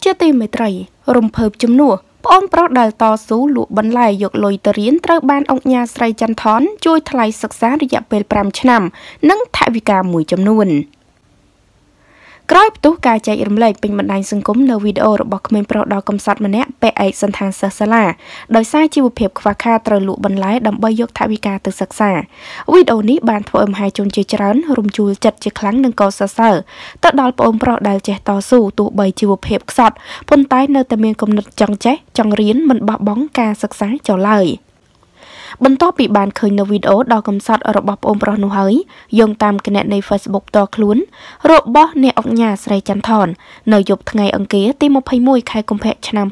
ជាទីមេត្រីរំភើបជំនួសប្អូនប្រុសដែលតស៊ូលក់បន្លែយកលុយទៅរៀនត្រូវបានអង្គការស្រីចន្ទថនជួយថ្លៃសិក្សារយៈពេល5ឆ្នាំនិងថវិកាមួយចំនួនក្រោយផ្ទុះការចែករំលែកពេញបណ្ដាញសង្គមនៅវីដេអូរបស់ក្មេងប្រុសដ៏កំសត់ម្នាក់ពាក់ឯកសណ្ឋានសិស្សសាលាដោយសារជីវភាពខ្វះខាតត្រូវលក់បន្លែដើម្បីយកថវិកាទៅសិក្សាវីដេអូនេះបានធ្វើឲ្យមហាជនជាច្រើនរំជួលចិត្តជាខ្លាំងនិងក៏សរសើរទៅដល់ប្អូនប្រុសដែលចេះតស៊ូទោះបីជីវភាពខ្សត់ប៉ុន្តែនៅតែមានគំនិតចង់ចេះចង់រៀនមិនបោះបង់ការសិក្សាចោលឡើយបន្ទាប់ពីបានឃើញនៅវីដេអូដ៏កំសត់របស់ប្អូនប្រុសនោះហើយយោងតាមគណនី Facebook តខ្លួនរបស់អ្នកអង្គការស្រីចន្ទថននៅយប់ថ្ងៃអង្គារទី21ខែកុម្ភៈឆ្នាំ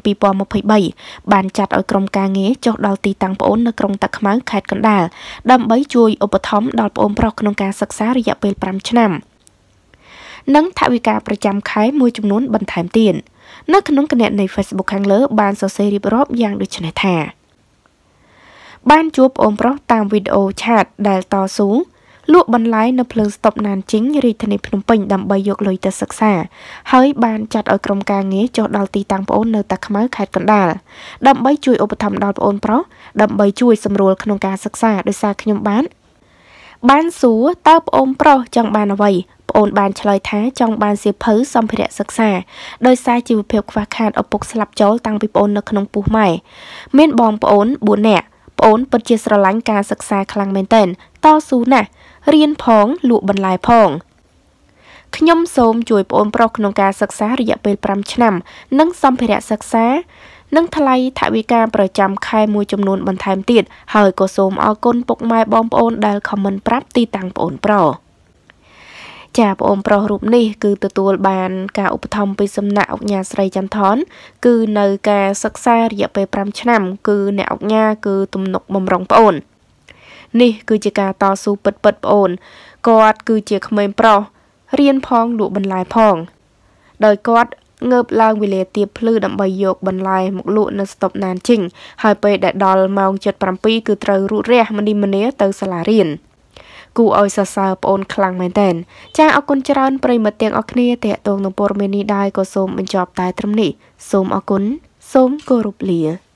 2023បានចាត់ឲ្យក្រុមការងារចុះដល់ទីតាំងប្អូននៅក្រុងតាខ្មៅខេត្តកណ្ដាលដើម្បីជួយឧបត្ថម្ភដល់ប្អូនប្រុសក្នុងការសិក្សារយៈពេល5ឆ្នាំនិងថវិកាប្រចាំខែមួយចំនួនបន្ថែមទៀតនៅក្នុងគណនី Facebook ខាងលើបានសរសេររៀបរាប់យ៉ាងដូចនេះថាបានជួបប្អូនប្រុសតាមវីដេអូឆាតដែលតស៊ូលក់បន្លែនៅភ្លើងស្តុបណានជីងរាជធានីភ្នំពេញដើម្បីយកលុយទៅសិក្សាហើយបានចាត់ឲ្យក្រុមការងារចុះដល់ទីតាំងប្អូននៅតាខ្មៅខេត្តកណ្ដាលដើម្បីជួយឧបត្ថម្ភដល់ប្អូនប្រុសដើម្បីជួយសម្រួលក្នុងការសិក្សាដោយសារខ្ញុំបានសួរតើប្អូនប្រុសចង់បានអ្វីប្អូនបានឆ្លើយថាចង់បានសៀវភៅសម្ភារៈសិក្សាដោយសារជីវភាពខ្វះខាតឪពុកស្លាប់ចោលតាំងពីប្អូននៅក្នុងពោះម៉ែមានបងប្អូន4នាក់ប្អូនពិតជាស្រឡាញ់ការសិក្សាខ្លាំងមែនទែនតស៊ូណាស់រៀនផងលក់បន្លែផងខ្ញុំសូមជួយប្អូនប្រុសក្នុងការសិក្សារយៈពេល5ឆ្នាំនិងសម្ភារៈសិក្សានិងថ្លៃថវិកាប្រចាំខែមួយចំនួនបន្ថែមទៀតហើយក៏សូមអរគុណពុកម៉ែបងប្អូនដែលខមមិនប្រាប់ទីតាំងប្អូនប្រុសចាប្អូនប្រុសរូបនេះគឺទទួលបានការឧបត្ថម្ភពីសំណាក់អង្គការស្រីចន្ទថនគឺនៅការសិក្សារយៈពេល5ឆ្នាំគឺអ្នកអង្គការគឺទំនុកបំរុងប្អូននេះគឺជាការតស៊ូពិតៗប្អូនគាត់គឺជាក្មេងប្រុសរៀនផងលក់បន្លែផងដោយគាត់ងើបឡើងវេលាទៀបភ្លឺដើម្បីយកបន្លែមកលក់នៅស្តុបណានជីងហើយពេលដែលដល់ម៉ោង 7:07 គឺត្រូវរੂរះម្នីម្នាទៅសាលារៀនគូឲ្យសរសើរប្អូនខ្លាំងមែនទែនចាអរគុណច្រើនប្រិយមិត្តទាំងអស់គ្នាតាក់ទងនឹងព័ត៌មាននេះដែរក៏សូមបញ្ចប់តែត្រឹមនេះសូមអរគុណសូមគោរពលា